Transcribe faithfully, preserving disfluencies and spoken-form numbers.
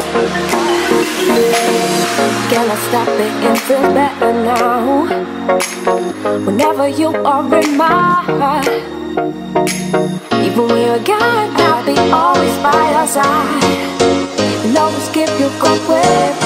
Can I stop it and feel better now? Whenever you are in my heart, even when you're gone, I'll be always by your side and always keep you going.